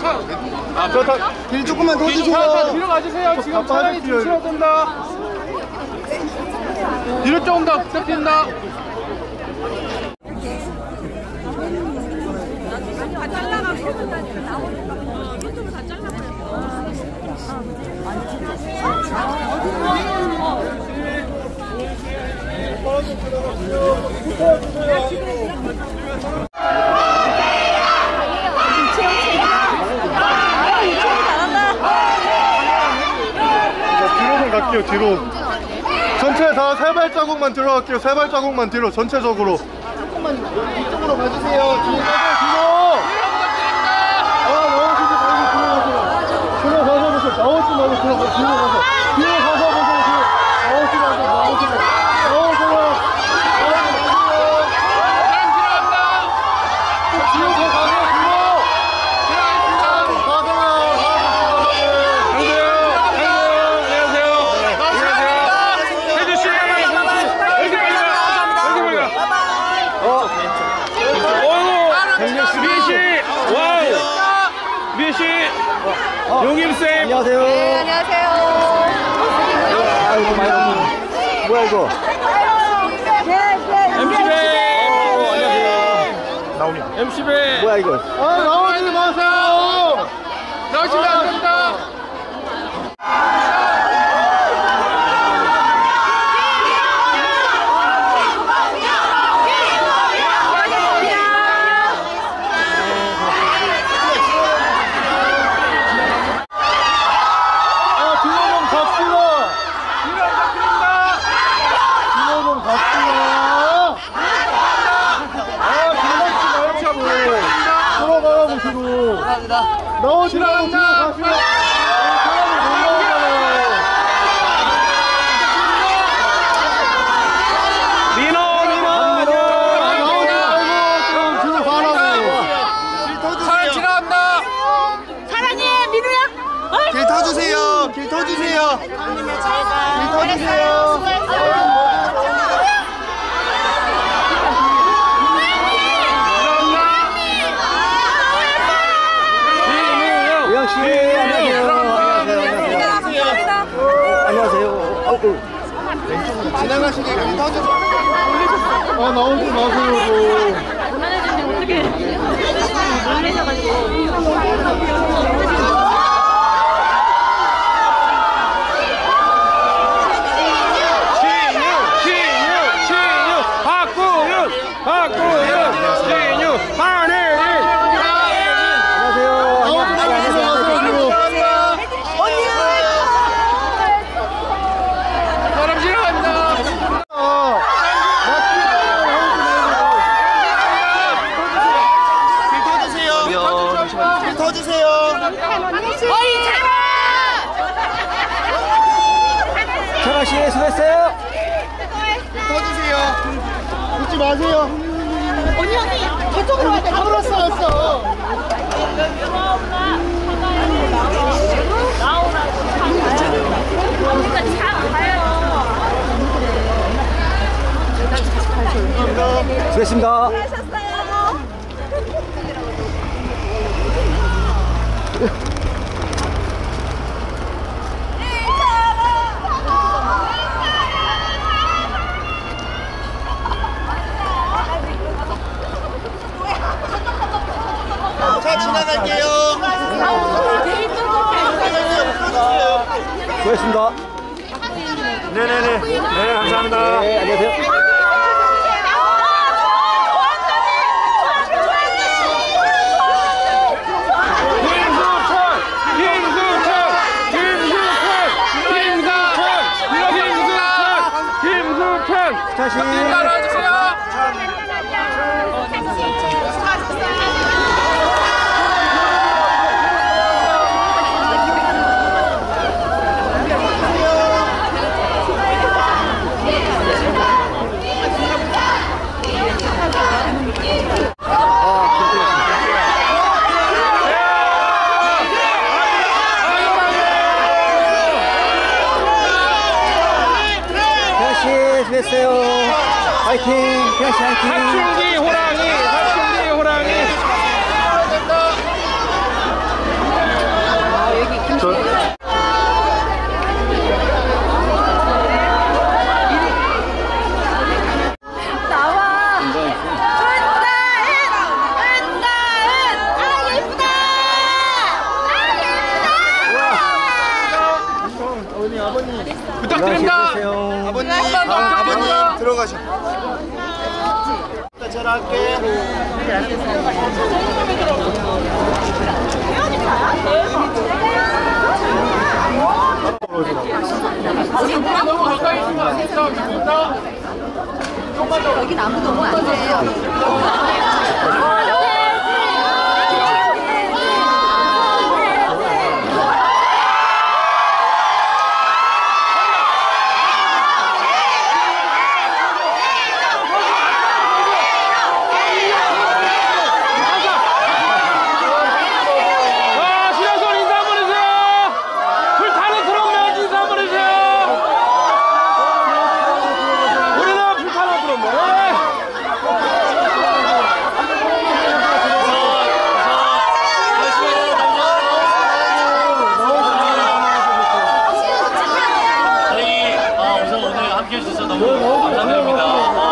길 조금만 더 주세요. 뒤로 가주세요. 지금 차량이 지치러 된다. 뒤로 조금 더 부탁드립니다. 뒤로는 갈게요. 뒤로 전체 다 세 발자국만 들어갈게요. 세 발자국만 뒤로 전체적으로 조금만 이쪽으로 가주세요. 뒤로 나오시지 말고 들어가서 보세요. 나오지 말고 들어가서 뒤로 가서 보세요. 나오지 말고 나오세요. 용임쌤! 안녕하세요. 네, 안녕하세요. 아이고, 뭐야, 이거? MC배! 안녕하세요. 나옵니다. MC배! 뭐야, 이거? 나오지 마세요. 나오시면 안 됩니다. 나오지 말고 뒤로 가시면 사람이 못 나오잖아요. 민호! 나오지 말고 좀 뒤로 가라고. 차량 지나간다! 사랑해, 민우야. 길 터주세요. 길 터주세요. 길 터주세요. 씨, 안녕하세요. 지나가시게 길 터주세요. 나오지 마세요. 그만해주면 어떡해. 놀라셔가지고. 철아 씨, 수고했어요. 터주세요. 웃지 마세요. 언니, 저쪽으로 와야 돼. 풀었어. 수고했습니다. 자, 지나갈게요. 수고했습니다. 네네네. 네, 감사합니다. 네, 안녕하세요. 다시 따라와주세요. 수고했어요. 화이팅! 피아씨 화이팅! 사춘기 호랑이! 사춘기 호랑이! 부탁드립니다. 수고하세요. 아버님, 한번더 아버님 부탁드립니다. 들어가셔. 제가 할게. 너무 가까이 있으면 안 됩니다. 여긴 아무도 오면 안 돼요. 신현선 인사 한번 해주세요. 불타는 트롯맨 인사 한번 해주세요. 우리는 불타는 트롯맨. 저희 우선 오늘 함께 해주셔서 너무 감사드립니다.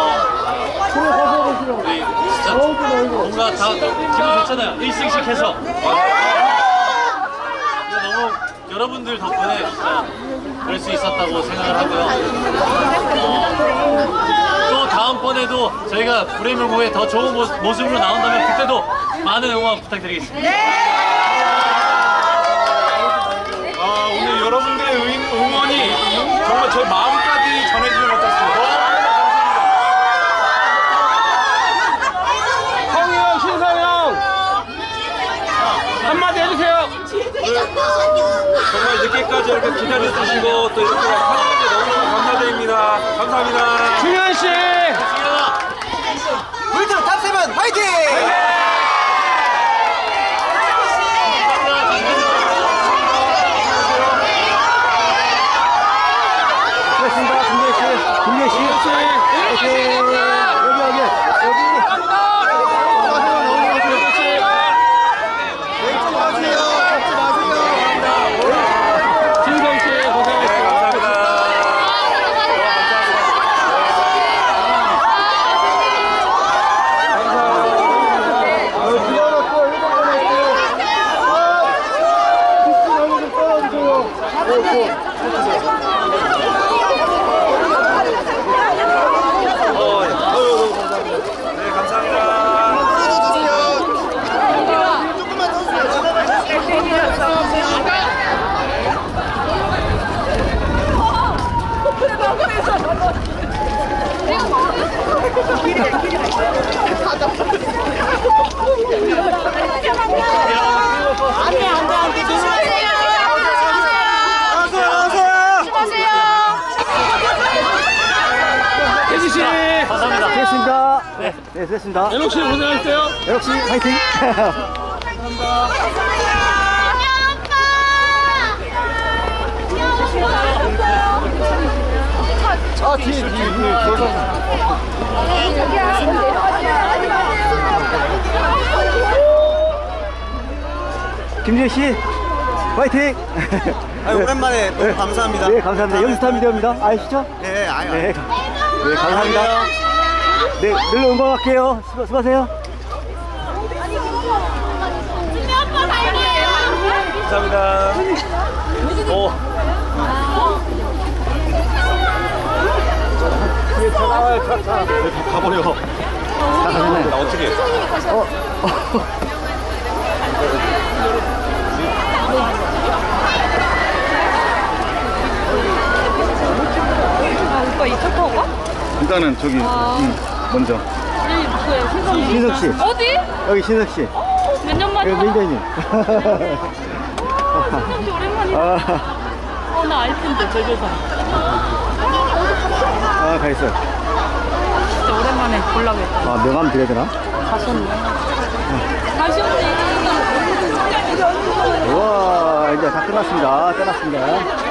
우리 진짜 뭔가 다 기분 좋잖아요. 1승씩 해서. 너무 여러분들 덕분에 진짜 그럴 수 있었다고 생각을 하고요. 또 다음번에도 저희가 브레이브에 더 좋은 모습으로 나온다면 그때도 많은 응원 부탁드리겠습니다. 오늘 여러분들의 응원이 정말 제 마음까지 전해지는 것 같습니다. 성희 형, 신성 형 한마디 해주세요. 정말 늦게까지 이렇게 기다려주시고 또 이렇게 하는데 너무너무 감사드립니다. 감사합니다. 준현 씨. 물들어 탑세븐 화이팅! 수고하셨습니다. 김재 씨. 화이팅! 여기. 진성 씨 고생하셨습니다. 네, 감사합니다. 혜지 씨. 감사합니다. 수고했습니다. 네, 수고했습니다. 연옥 씨 고생하셨어요. 역시 화이팅! 뒤에. 김재 씨, 화이팅! 오랜만에 너무 감사합니다. 네, 감사합니다. 연스타 미디어입니다. 아시죠? 네, 아유. 네, 네, 감사합니다. 네, 늘 응원할게요. 수고하세요. 감사합니다. 가버려. 나 어떻게 해? 오빠 이쪽 거가? 일단은 저기 먼저. 신석 씨, 어디? 여기 신석 씨. 몇 년 만에? 여기 민재님. 진짜 오랜만이야. 나 알 텐데 제주도. 가 있어요. 진짜 오랜만에 보려고 했다. 명함 드려야 되나? 가셨네. 가셨네. 우와, 이제 다 끝났습니다. 떠났습니다.